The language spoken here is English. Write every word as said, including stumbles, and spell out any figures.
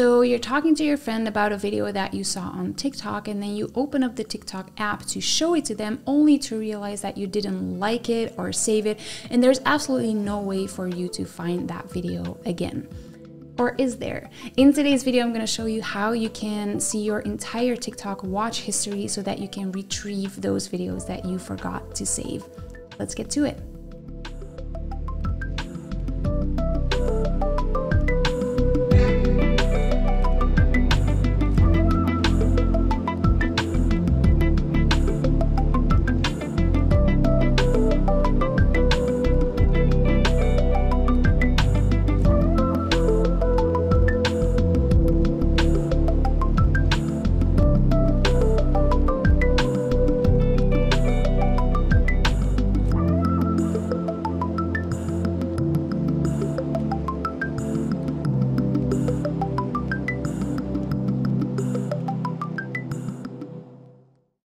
So you're talking to your friend about a video that you saw on TikTok, and then you open up the TikTok app to show it to them, only to realize that you didn't like it or save it, and there's absolutely no way for you to find that video again. Or is there? In today's video, I'm going to show you how you can see your entire TikTok watch history so that you can retrieve those videos that you forgot to save. Let's get to it.